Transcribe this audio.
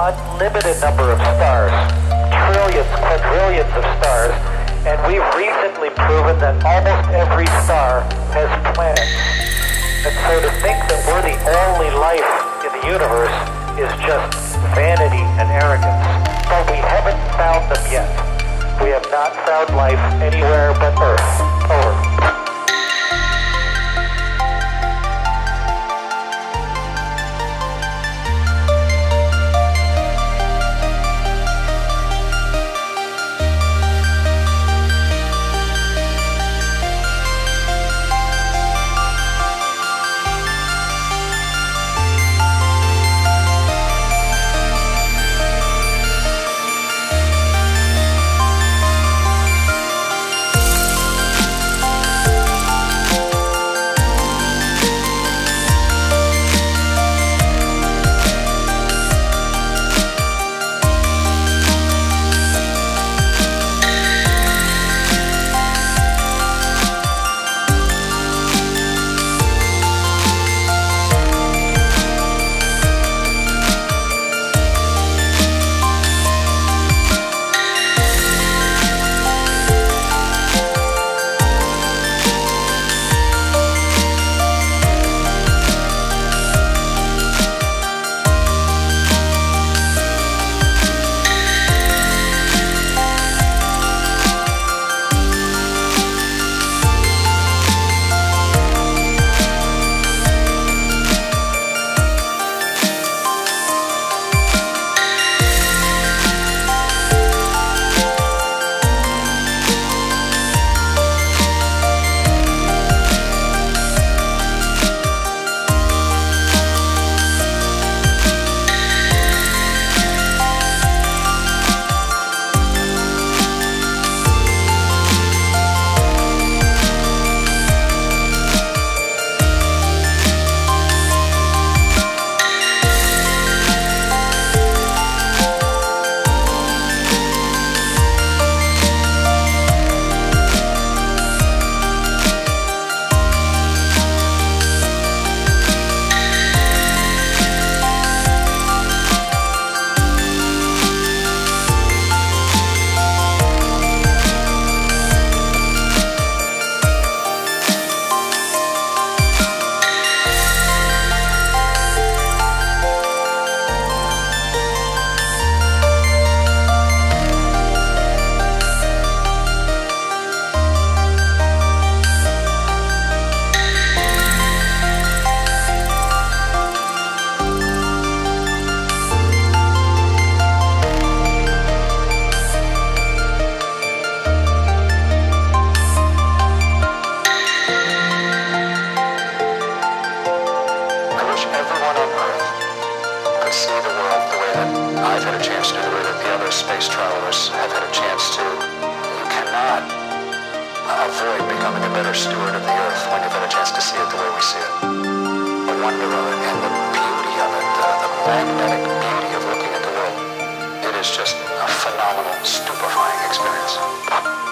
unlimited number of stars, trillions, quadrillions of stars, and we've recently proven that almost every star has planets. And so to think that we're the only life in the universe is just vanity and arrogance. But we haven't found them yet. We have not found life anywhere but Earth. Over. I've had a chance to do, the way that the other space travelers have had a chance to. You cannot avoid becoming a better steward of the Earth when you've had a chance to see it the way we see it. The wonder of it and the beauty of it, the magnetic beauty of looking at the world. It is just a phenomenal, stupefying experience.